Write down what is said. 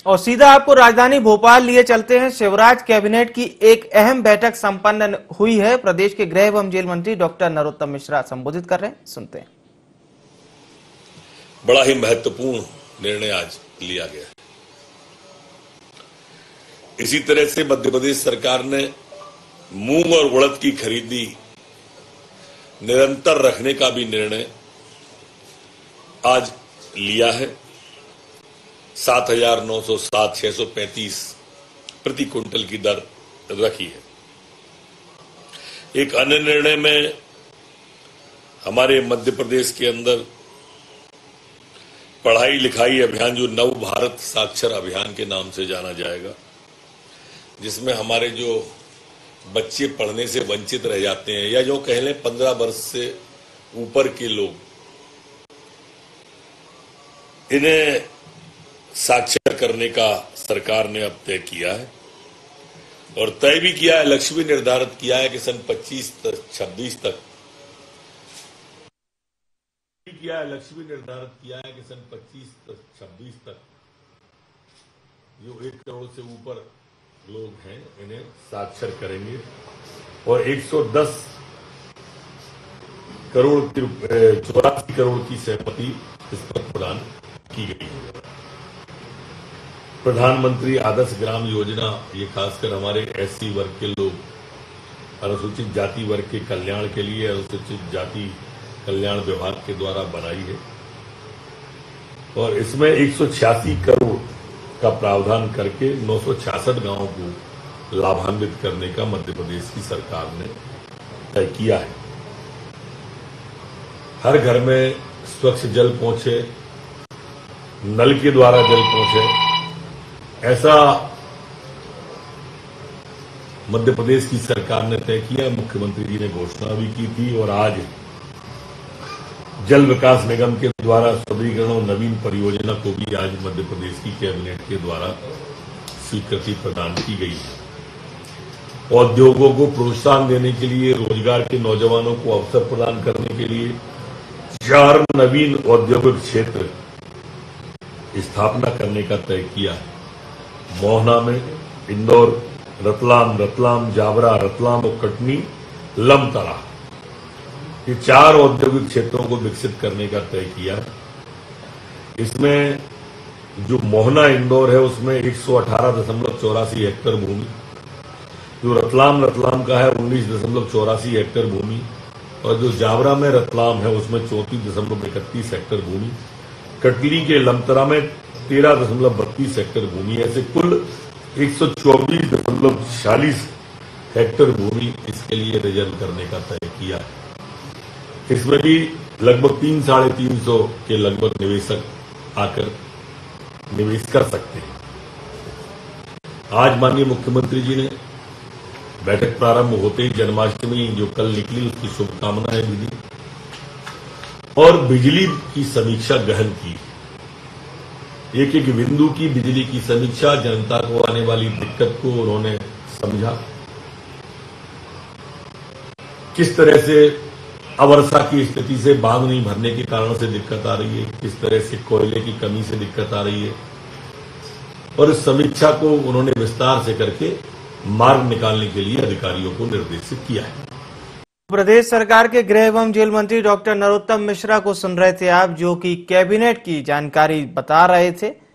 और सीधा आपको राजधानी भोपाल लिए चलते हैं। शिवराज कैबिनेट की एक अहम बैठक संपन्न हुई है। प्रदेश के गृह एवं जेल मंत्री डॉक्टर नरोत्तम मिश्रा संबोधित कर रहे हैं, सुनते हैं। बड़ा ही महत्वपूर्ण निर्णय आज लिया गया। इसी तरह से मध्य प्रदेश सरकार ने मूंग और उड़द की खरीदी निरंतर रखने का भी निर्णय आज लिया है। 7,907,635 प्रति क्विंटल की दर रखी है। एक अन्य निर्णय में हमारे मध्य प्रदेश के अंदर पढ़ाई लिखाई अभियान, जो नव भारत साक्षर अभियान के नाम से जाना जाएगा, जिसमें हमारे जो बच्चे पढ़ने से वंचित रह जाते हैं या जो कह लें 15 वर्ष से ऊपर के लोग, इन्हें साक्षर करने का सरकार ने अब तय किया है और तय भी किया है, लक्ष्य भी निर्धारित किया है कि सन 25-26 तक जो 1 करोड़ से ऊपर लोग हैं इन्हें साक्षर करेंगे और 110 करोड़ 84 करोड़ की सहमति इस पर प्रदान की गई है। प्रधानमंत्री आदर्श ग्राम योजना, ये खासकर हमारे एससी वर्ग के लोग, अनुसूचित जाति वर्ग के कल्याण के लिए अनुसूचित जाति कल्याण विभाग के द्वारा बनाई है और इसमें 186 करोड़ का प्रावधान करके 966 गांवों को लाभान्वित करने का मध्य प्रदेश की सरकार ने तय किया है। हर घर में स्वच्छ जल पहुंचे, नल के द्वारा जल पहुंचे, ऐसा मध्य प्रदेश की सरकार ने तय किया। मुख्यमंत्री जी ने घोषणा भी की थी और आज जल विकास निगम के द्वारा सुदृढ़ीकरण और नवीन परियोजना को भी आज मध्य प्रदेश की कैबिनेट के द्वारा स्वीकृति प्रदान की गई है। औद्योगों को प्रोत्साहन देने के लिए, रोजगार के नौजवानों को अवसर प्रदान करने के लिए 4 नवीन औद्योगिक क्षेत्र स्थापना करने का तय किया है। मोहना में, इंदौर, रतलाम, जावरा, रतलाम और कटनी, लमतरा, ये 4 औद्योगिक क्षेत्रों को विकसित करने का तय किया। इसमें जो मोहना इंदौर है उसमें 118.84 हेक्टेयर भूमि, जो रतलाम का है 19.84 हेक्टेयर भूमि और जो जावरा में रतलाम है उसमें 34.31 हेक्टेयर भूमि, कटनी के लमतरा में 13.32 हेक्टेयर भूमि, ऐसे कुल 124.46 हेक्टेयर भूमि इसके लिए रिजर्व करने का तय किया है। इसमें भी लगभग 300-350 के लगभग निवेशक आकर निवेश कर सकते हैं। आज माननीय मुख्यमंत्री जी ने बैठक प्रारंभ होते ही जन्माष्टमी जो कल निकली उसकी शुभकामनाएं भी दी और बिजली की समीक्षा गहन की। एक बिंदु की बिजली की समीक्षा, जनता को आने वाली दिक्कत को उन्होंने समझा। किस तरह से अवर्षा की स्थिति से बांध नहीं भरने के कारण से दिक्कत आ रही है, किस तरह से कोयले की कमी से दिक्कत आ रही है और इस समीक्षा को उन्होंने विस्तार से करके मार्ग निकालने के लिए अधिकारियों को निर्देशित किया है। प्रदेश सरकार के गृह एवं जेल मंत्री डॉक्टर नरोत्तम मिश्रा को सुन रहे थे आप, जो कि कैबिनेट की जानकारी बता रहे थे।